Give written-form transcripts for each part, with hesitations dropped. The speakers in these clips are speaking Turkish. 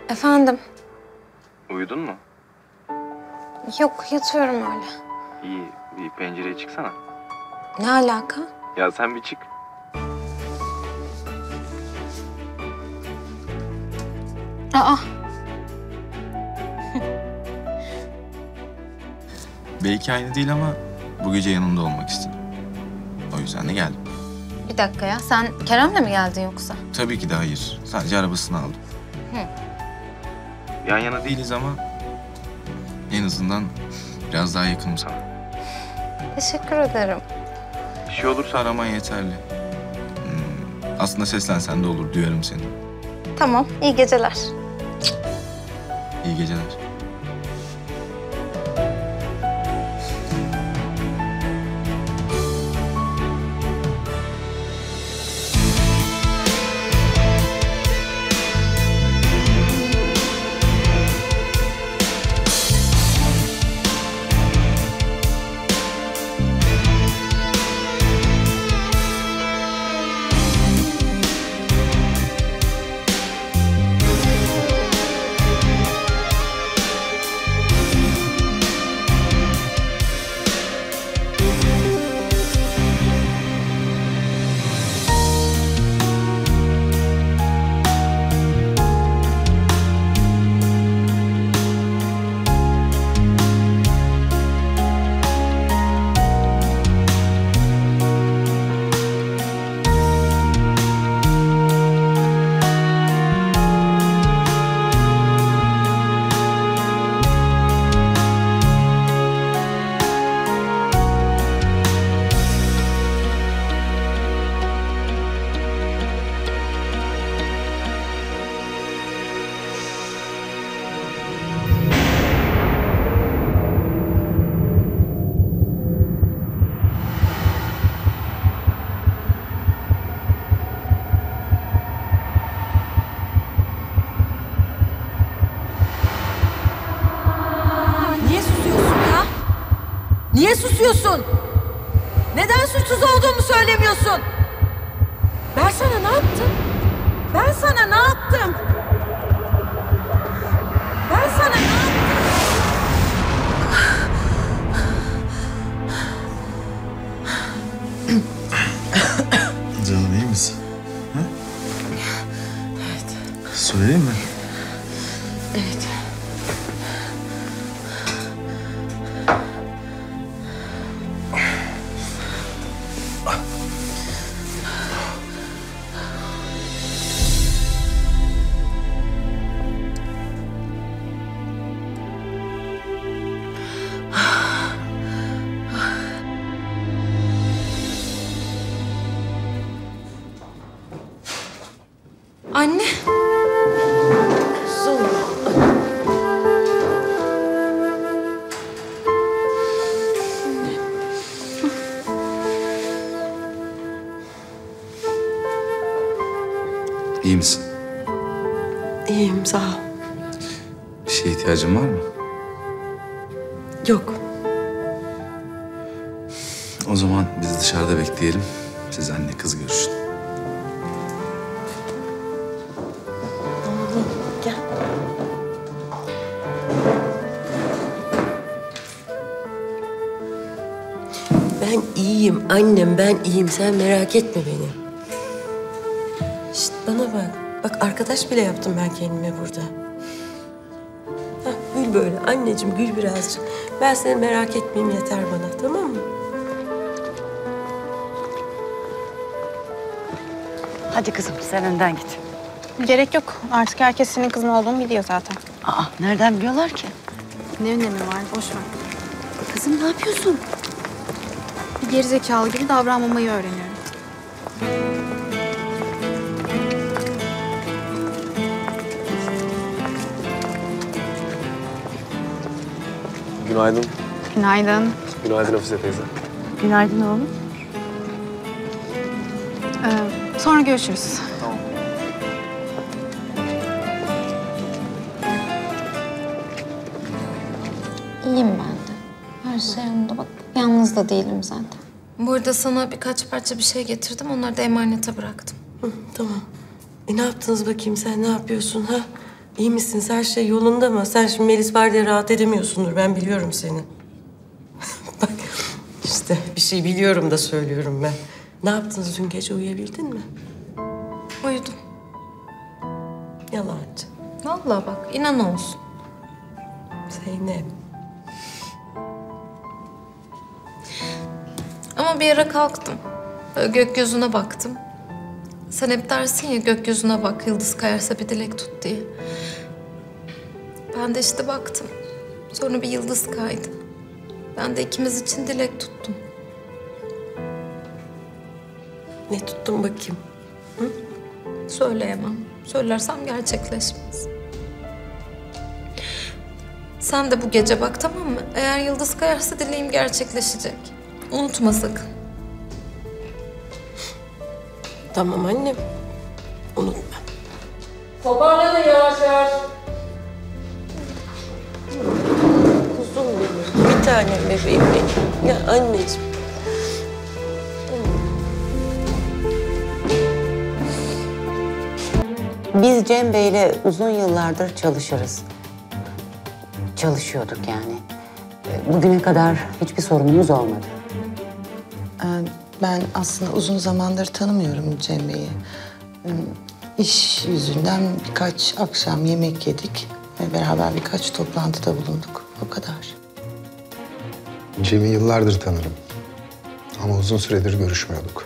Efendim? Uyudun mu? Yok, yatıyorum öyle. İyi, bir pencereye çıksana. Ne alaka? Ya sen bir çık. Aa, Belki aynı değil ama bu gece yanında olmak istedim. O yüzden de geldim. bir dakika ya. Sen Kerem'le mi geldin yoksa? Tabii ki de hayır. Sadece arabasını aldım. Yan yana değiliz ama en azından biraz daha yakınım sana. Teşekkür ederim. Bir şey olursa araman yeterli. Aslında seslensen de olur, duyarım seni. Tamam, iyi geceler. İyi geceler. Niye susuyorsun? Neden suçsuz olduğumu söylemiyorsun? Ben sana ne yaptım? Ben sana ne yaptım? Ben sana ne yaptım? Canım iyi misin? Ha? Evet. Söyleyeyim mi? Evet. Anne. İyi misin? İyiyim, sağ ol. Bir şeye ihtiyacın var mı? Yok. O zaman biz dışarıda bekleyelim. Siz anne kız görüşün. Oğlum, gel. Ben iyiyim annem, ben iyiyim. Sen merak etme beni. Şişt, bana bak. Bak arkadaş bile yaptım ben kendime burada. Hah, gül böyle. Anneciğim gül birazcık. Ben seni merak etmeyeyim yeter bana, tamam mı? Hadi kızım sen önden git. Gerek yok. Artık herkes senin kızın olduğunu biliyor zaten. Aa nereden biliyorlar ki? Ne önemi var? Boş ver. Kızım ne yapıyorsun? Bir gerizekalı gibi davranmamayı öğreniyorum. Günaydın. Günaydın. Günaydın Hafize teyze. Günaydın oğlum. Sonra görüşürüz. Tamam. İyiyim ben de. Her şey yolunda bak. Yalnız da değilim zaten. Bu arada sana birkaç parça bir şey getirdim. Onları da emanete bıraktım. Hı, tamam. Ne yaptınız bakayım sen? Ne yapıyorsun ha? İyi misiniz? Her şey yolunda mı? Sen şimdi Melis var diye rahat edemiyorsundur. Ben biliyorum seni. Bak işte bir şey biliyorum da söylüyorum ben. Ne yaptınız dün gece, uyuyabildin mi? Uyudum. Yalancı. Vallahi bak, inan olsun. Zeynep. Ama bir ara kalktım. Böyle gökyüzüne baktım. Sen hep dersin ya, gökyüzüne bak, yıldız kayarsa bir dilek tut diye. Ben de işte baktım. Sonra bir yıldız kaydı. Ben de ikimiz için dilek tuttum. Ne tuttun bakayım? Söyleyemem. Söylersem gerçekleşmez. Sen de bu gece bak, tamam mı? Eğer yıldız kayarsa dileğim gerçekleşecek. Unutma sakın. Tamam annem. Unutma. Toparlanın yavaş yavaş. Kuzum benim. Bir tanem bebeğim benim. Ya anneciğim. Biz Cem Bey'le uzun yıllardır çalışırız. Çalışıyorduk yani. Bugüne kadar hiçbir sorunumuz olmadı. Ben aslında uzun zamandır tanımıyorum Cem Bey'i. İş yüzünden birkaç akşam yemek yedik ve beraber birkaç toplantıda bulunduk. O kadar. Cem'i yıllardır tanırım. Ama uzun süredir görüşmüyorduk.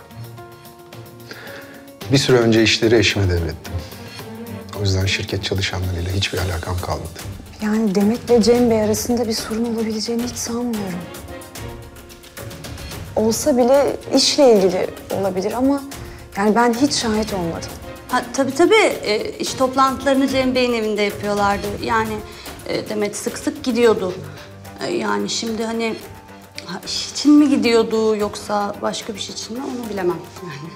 Bir süre önce işleri eşime devrettim. O yüzden şirket çalışanlarıyla hiçbir alakam kalmadı. Yani Demet'le Cem Bey arasında bir sorun olabileceğini hiç sanmıyorum. Olsa bile işle ilgili olabilir ama yani ben hiç şahit olmadım. Ha, tabii. İş toplantılarını Cem Bey'in evinde yapıyorlardı. Yani Demet sık sık gidiyordu. Yani şimdi hani iş için mi gidiyordu yoksa başka bir şey için mi onu bilemem yani.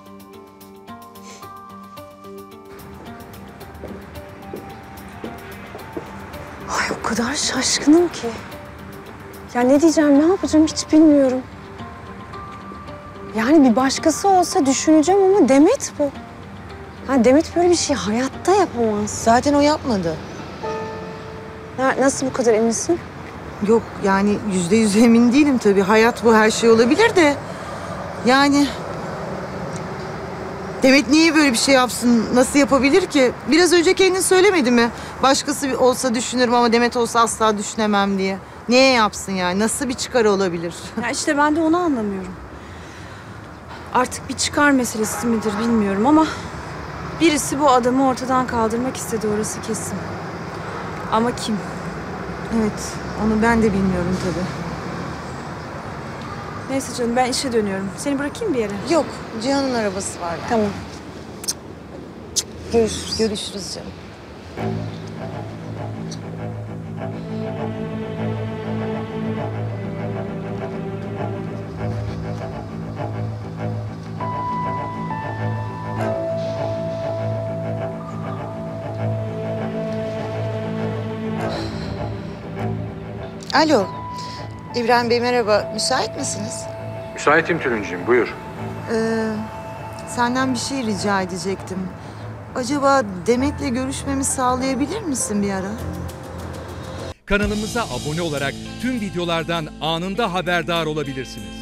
Ay o kadar şaşkınım ki. Ya ne diyeceğim, ne yapacağım hiç bilmiyorum. Yani bir başkası olsa düşüneceğim ama Demet bu. Ha, Demet böyle bir şey hayatta yapamaz. Zaten o yapmadı. Nasıl bu kadar eminsin? Yok yani %100 emin değilim tabii. Hayat bu, her şey olabilir de. Yani Demet niye böyle bir şey yapsın? Nasıl yapabilir ki? Biraz önce kendin söylemedi mi? Başkası olsa düşünürüm ama Demet olsa asla düşünemem diye. Niye yapsın yani? Nasıl bir çıkarı olabilir? Ya işte ben de onu anlamıyorum. Artık bir çıkar meselesi midir bilmiyorum ama birisi bu adamı ortadan kaldırmak istedi, orası kesin. Ama kim? Evet, onu ben de bilmiyorum tabii. Neyse canım, ben işe dönüyorum. Seni bırakayım bir yere. Yok, Cihan'ın arabası var. Tamam. Görüşürüz. Görüşürüz canım. Alo, İbrahim Bey merhaba. Müsait misiniz? Müsaitim Tülinciğim, buyur. Senden bir şey rica edecektim. Acaba Demet'le görüşmemi sağlayabilir misin bir ara? Kanalımıza abone olarak tüm videolardan anında haberdar olabilirsiniz.